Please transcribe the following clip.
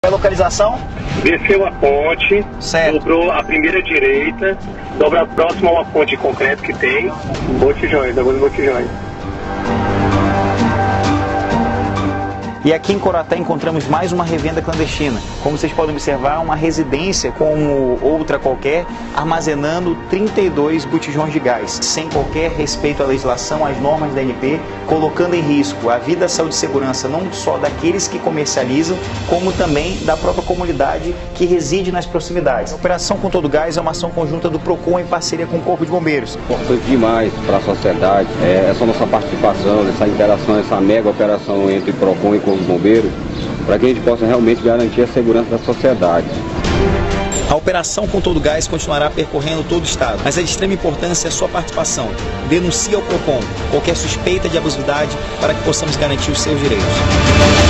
a localização? Desceu a ponte, certo. Dobrou a primeira direita, dobra próximo a uma ponte de concreto que tem, Botijões, alguns Botijões. E aqui em Coroatá encontramos mais uma revenda clandestina. Como vocês podem observar, uma residência como outra qualquer, armazenando 32 botijões de gás, sem qualquer respeito à legislação, às normas da ANP, colocando em risco a vida, a saúde e segurança não só daqueles que comercializam, como também da própria comunidade que reside nas proximidades. A Operação Com Todo Gás é uma ação conjunta do PROCON em parceria com o Corpo de Bombeiros. Importante demais para a sociedade, essa nossa participação, essa interação, essa mega operação entre PROCON e Corpo de Bombeiros, para que a gente possa realmente garantir a segurança da sociedade. A Operação Com Todo Gás continuará percorrendo todo o estado, mas é de extrema importância a sua participação. Denuncie ao PROCON qualquer suspeita de abusividade para que possamos garantir os seus direitos.